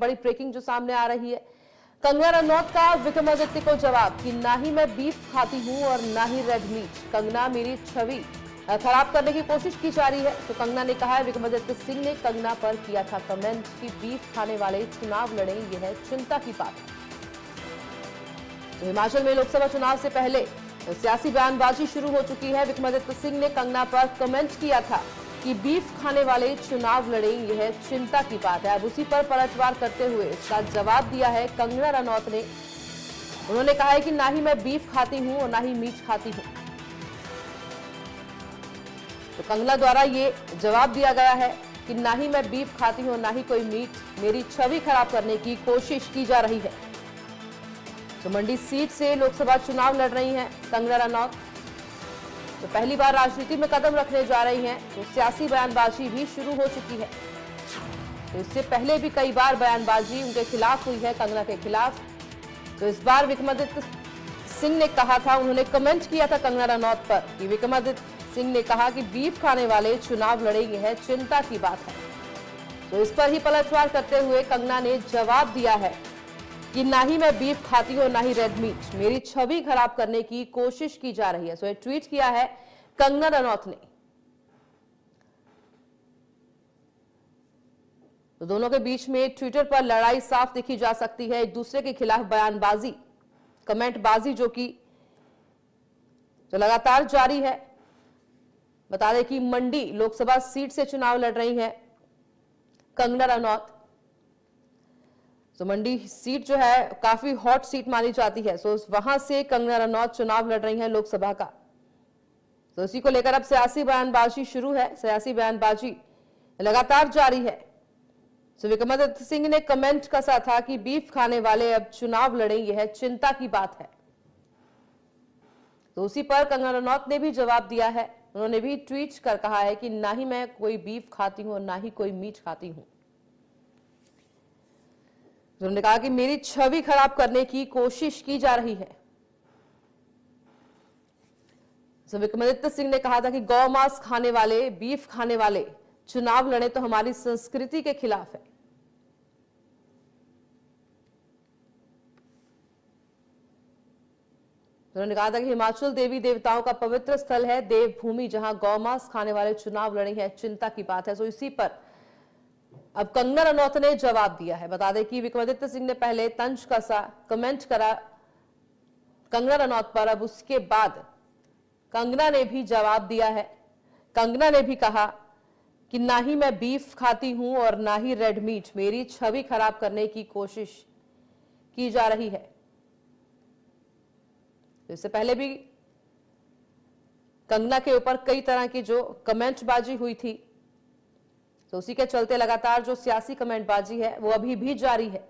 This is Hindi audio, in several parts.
बड़ी ब्रेकिंग जो सामने आ रही है। कंगना रनौत का विक्रमादित्य को जवाब कि ना ही मैं बीफ खाती हूं और ना ही रेड मीट। कंगना मेरी छवि खराब करने की कोशिश की जा रही है। तो कंगना ने कहा है, विक्रमादित्य सिंह ने कंगना पर किया था कमेंट कि बीफ खाने वाले चुनाव लड़े, यह है चिंता की बात। तो हिमाचल में लोकसभा चुनाव से पहले सियासी बयानबाजी शुरू हो चुकी है। विक्रमादित्य सिंह ने कंगना पर कमेंट किया था कि बीफ खाने वाले चुनाव लड़े, यह चिंता की बात है। अब उसी पर पलटवार करते हुए इसका जवाब दिया है कंगना रनौत ने। उन्होंने कहा है कि ना ही मैं बीफ खाती हूं और ना ही मीट खाती हूं। तो कंगना द्वारा ये जवाब दिया गया है कि ना ही मैं बीफ खाती हूं और ना ही कोई मीट, मेरी छवि खराब करने की कोशिश की जा रही है। तो मंडी सीट से लोकसभा चुनाव लड़ रही हैं कंगना रनौत। तो पहली बार राजनीति में कदम रखने जा रही हैं। तो सियासी बयानबाजी भी शुरू हो चुकी है। तो इससे पहले भी कई बार बयानबाजी उनके खिलाफ हुई है, कंगना के खिलाफ। तो इस बार विक्रमादित्य सिंह ने कहा था, उन्होंने कमेंट किया था कंगना रनौत पर कि विक्रमादित्य सिंह ने कहा कि बीफ खाने वाले चुनाव लड़ेंगे, है चिंता की बात है। तो इस पर ही पलटवार करते हुए कंगना ने जवाब दिया है कि ना ही मैं बीफ खाती हूं ना ही रेड मीट, मेरी छवि खराब करने की कोशिश की जा रही है। सो ये ट्वीट किया है कंगना रनौत ने। तो दोनों के बीच में ट्विटर पर लड़ाई साफ देखी जा सकती है, एक दूसरे के खिलाफ बयानबाजी, कमेंटबाजी जो कि लगातार जारी है। बता दें कि मंडी लोकसभा सीट से चुनाव लड़ रही है कंगना रनौत। तो मंडी सीट जो है काफी हॉट सीट मानी जाती है। सो वहां से कंगना रनौत चुनाव लड़ रही हैं लोकसभा का। तो इसी को लेकर अब सियासी बयानबाजी शुरू है, सियासी बयानबाजी लगातार जारी है। तो विक्रमादित्य सिंह ने कमेंट कसा था कि बीफ खाने वाले अब चुनाव लड़े, यह है चिंता की बात है। तो उसी पर कंगना रनौत ने भी जवाब दिया है। उन्होंने भी ट्वीट कर कहा है कि ना ही मैं कोई बीफ खाती हूं और ना ही कोई मीट खाती हूं। उन्होंने कहा कि मेरी छवि खराब करने की कोशिश की जा रही है। विक्रमादित्य सिंह ने कहा था कि गौ मांस खाने वाले, बीफ खाने वाले चुनाव लड़े तो हमारी संस्कृति के खिलाफ है। उन्होंने कहा था कि हिमाचल देवी देवताओं का पवित्र स्थल है, देवभूमि, जहां गौ मांस खाने वाले चुनाव लड़े हैं, चिंता की बात है। सो इसी पर अब कंगना रनौत ने जवाब दिया है। बता दें कि विक्रमादित्य सिंह ने पहले तंज कसा, कमेंट करा कंगना रनौत पर। अब उसके बाद कंगना ने भी जवाब दिया है। कंगना ने भी कहा कि ना ही मैं बीफ खाती हूं और ना ही रेड मीट, मेरी छवि खराब करने की कोशिश की जा रही है। इससे पहले भी कंगना के ऊपर कई तरह की जो कमेंटबाजी हुई थी, तो उसी के चलते लगातार जो सियासी कमेंटबाजी है वो अभी भी जारी है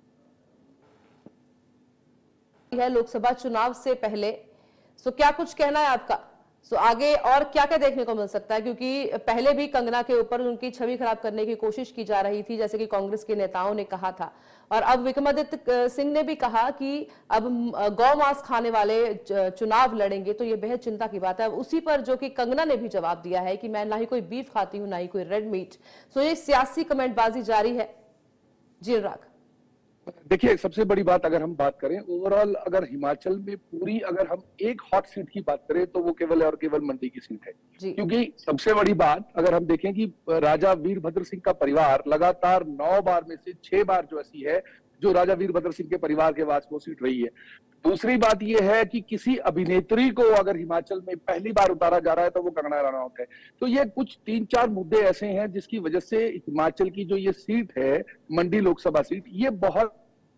लोकसभा चुनाव से पहले। सो क्या कुछ कहना है आपका? सो आगे और क्या क्या देखने को मिल सकता है, क्योंकि पहले भी कंगना के ऊपर उनकी छवि खराब करने की कोशिश की जा रही थी, जैसे कि कांग्रेस के नेताओं ने कहा था। और अब विक्रमादित्य सिंह ने भी कहा कि अब गौ मांस खाने वाले चुनाव लड़ेंगे, तो ये बेहद चिंता की बात है। अब उसी पर जो कि कंगना ने भी जवाब दिया है कि मैं ना ही कोई बीफ खाती हूं ना ही कोई रेड मीट। सो ये सियासी कमेंटबाजी जारी है। जी अनुराग, देखिए, सबसे बड़ी बात अगर हम बात करें ओवरऑल, अगर हिमाचल में पूरी अगर हम एक हॉट सीट की बात करें तो वो केवल और केवल मंडी की सीट है। क्योंकि सबसे बड़ी बात अगर हम देखें कि राजा वीरभद्र सिंह का परिवार लगातार 9 बार में से 6 बार जो ऐसी है जो राजा वीरभद्र सिंह के परिवार के वास वो सीट रही है। दूसरी बात यह है कि किसी अभिनेत्री को अगर हिमाचल में पहली बार उतारा जा रहा है तो वो कंगना रनौत है। तो ये कुछ 3-4 मुद्दे ऐसे हैं जिसकी वजह से हिमाचल की जो ये सीट है, मंडी लोकसभा सीट, ये बहुत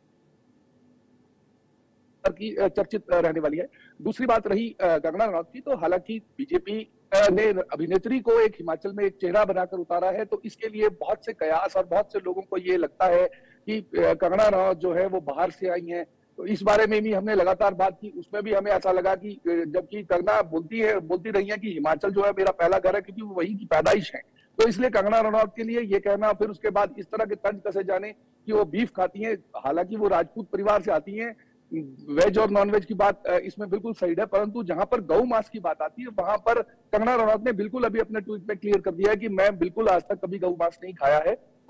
की चर्चित रहने वाली है। दूसरी बात रही कंगना रनौत की, तो हालांकि बीजेपी ने अभिनेत्री को एक हिमाचल में एक चेहरा बनाकर उतारा है, तो इसके लिए बहुत से कयास और बहुत से लोगों को ये लगता है कि कंगना रनौत जो है वो बाहर से आई हैं। तो इस बारे में भी हमने लगातार बात की, उसमें भी हमें ऐसा लगा कि जबकि कंगना बोलती रही है कि हिमाचल जो है मेरा पहला घर है, क्योंकि वो वही की पैदाइश है। तो इसलिए कंगना रनौत के लिए ये कहना, फिर उसके बाद इस तरह के तंज कसे जाने कि वो बीफ खाती हैं, हालांकि वो राजपूत परिवार से आती हैं, वेज और नॉन वेज की बात इसमें बिल्कुल सही है, परंतु जहां पर गौ मांस की बात आती है वहां पर कंगना रनौत ने बिल्कुल अभी अपने ट्वीट में क्लियर कर दिया है कि मैं बिल्कुल आज तक कभी गौ मांस नहीं खाया है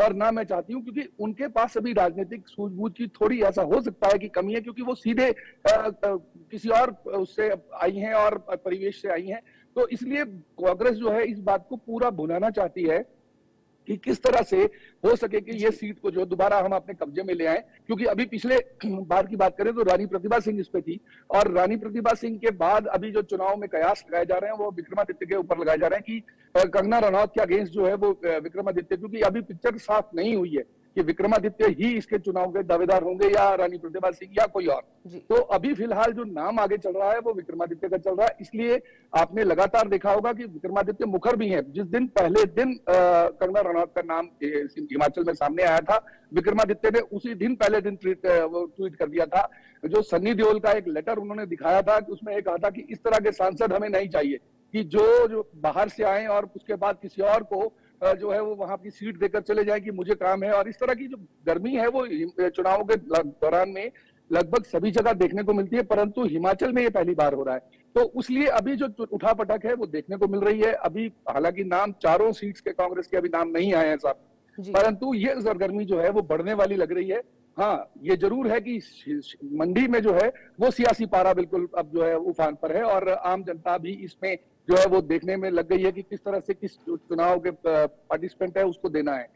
और ना मैं चाहती हूँ, क्योंकि उनके पास अभी राजनीतिक सूझबूझ की थोड़ी ऐसा हो सकता है कि कमी है, क्योंकि वो सीधे किसी और उससे आई हैं और परिवेश से आई हैं। तो इसलिए कांग्रेस जो है इस बात को पूरा भुनाना चाहती है कि किस तरह से हो सके कि ये सीट को जो दोबारा हम अपने कब्जे में ले आए, क्योंकि अभी पिछले बार की बात करें तो रानी प्रतिभा सिंह इस पे थी, और रानी प्रतिभा सिंह के बाद अभी जो चुनाव में कयास लगाए जा रहे हैं वो विक्रमादित्य के ऊपर लगाए जा रहे हैं कि कंगना रनौत के अगेंस्ट जो है वो विक्रमादित्य, क्योंकि अभी पिक्चर साफ नहीं हुई है कि विक्रमादित्य ही इसके चुनाव के दावेदार होंगे या रानी प्रतिभा सिंह या कोई और। तो अभी फिलहाल जो नाम आगे चल रहा है वो विक्रमादित्य का चल रहा है। इसलिए आपने लगातार देखा होगा कि विक्रमादित्य मुखर भी हैं। जिस दिन पहले दिन कंगना रनौत का नाम हिमाचल में सामने आया था, विक्रमादित्य ने उसी दिन पहले दिन ट्वीट कर दिया था। जो सन्नी देओल का एक लेटर उन्होंने दिखाया था, उसमें कहा था कि इस तरह के सांसद हमें नहीं चाहिए कि जो बाहर से आए और उसके बाद किसी और को जो है वो वहां की सीट देकर चले जाए कि मुझे काम है। और इस तरह की जो गर्मी है वो चुनाव के दौरान में लगभग सभी जगह देखने को मिलती है, परंतु हिमाचल में ये पहली बार हो रहा है। तो उसलिए अभी जो उठापटक है वो देखने को मिल रही है। अभी हालांकि नाम चारों सीट्स के कांग्रेस के अभी नाम नहीं आए हैं साहब, परंतु ये सरगर्मी जो है वो बढ़ने वाली लग रही है। हाँ, ये जरूर है कि मंडी में जो है वो सियासी पारा बिल्कुल अब जो है उफान पर है, और आम जनता भी इसमें जो है वो देखने में लग गई है कि किस तरह से किस चुनाव के पार्टिसिपेंट है उसको देना है।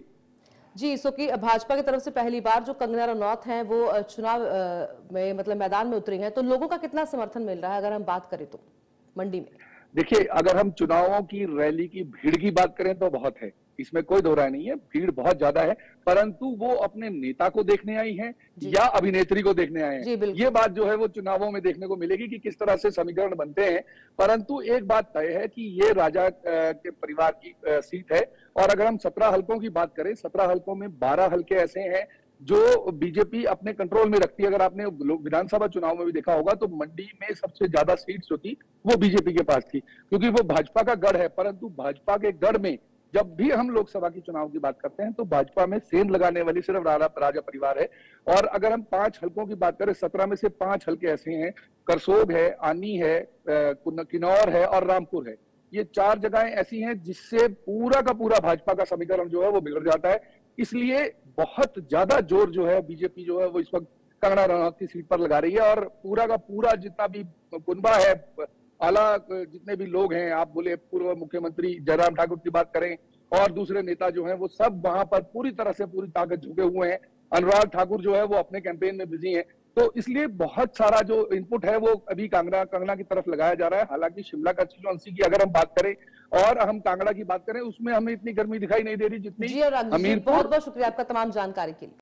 जी, सो कि भाजपा की तरफ से पहली बार जो कंगना रनौत हैं वो चुनाव में मतलब मैदान में उतरी हैं, तो लोगों का कितना समर्थन मिल रहा है अगर हम बात करें तो मंडी में? देखिए, अगर हम चुनावों की रैली की भीड़ की बात करें तो बहुत है, इसमें कोई दो राय नहीं है, भीड़ बहुत ज्यादा है, परंतु वो अपने नेता को देखने आई हैं या अभिनेत्री को देखने आए हैं, ये बात जो है वो चुनावों में देखने को मिलेगी कि किस तरह से समीकरण बनते हैं। परंतु एक बात तय है कि ये राजा के परिवार की सीट है, और अगर हम 17 हल्कों की बात करें, 17 हल्कों में 12 हल्के ऐसे हैं जो बीजेपी अपने कंट्रोल में रखती है। अगर आपने विधानसभा चुनाव में भी देखा होगा तो मंडी में सबसे ज्यादा सीट्स जो थी वो बीजेपी के पास थी, क्योंकि वो भाजपा का गढ़ है। परंतु भाजपा के गढ़ में जब भी हम लोकसभा की चुनाव की बात करते हैं तो भाजपा में सेंध लगाने वाली सिर्फ राजा परिवार है। और अगर हम 5 हल्कों की बात करें, 17 में से 5 हल्के ऐसे हैं, करसोग है, आनी है, किन्नौर है और रामपुर है। ये 4 जगहें ऐसी हैं जिससे पूरा का पूरा भाजपा का समीकरण जो है वो बिगड़ जाता है। इसलिए बहुत ज्यादा जोर जो है बीजेपी जो है वो इस वक्त कंगना रनौत की सीट पर लगा रही है, और पूरा का पूरा जितना भी कुनबा है, आला जितने भी लोग हैं, आप बोले पूर्व मुख्यमंत्री जयराम ठाकुर की बात करें और दूसरे नेता जो हैं वो सब वहां पर पूरी तरह से पूरी ताकत झुके हुए हैं। अनुराग ठाकुर जो है वो अपने कैंपेन में बिजी हैं। तो इसलिए बहुत सारा जो इनपुट है वो अभी कंगना की तरफ लगाया जा रहा है। हालांकि शिमला कंस्टिट्यूएंसी की अगर हम बात करें और हम कांगड़ा की बात करें, उसमें हमें इतनी गर्मी दिखाई नहीं दे रही जितनी हमीरपुर। बहुत बहुत शुक्रिया आपका तमाम जानकारी के लिए।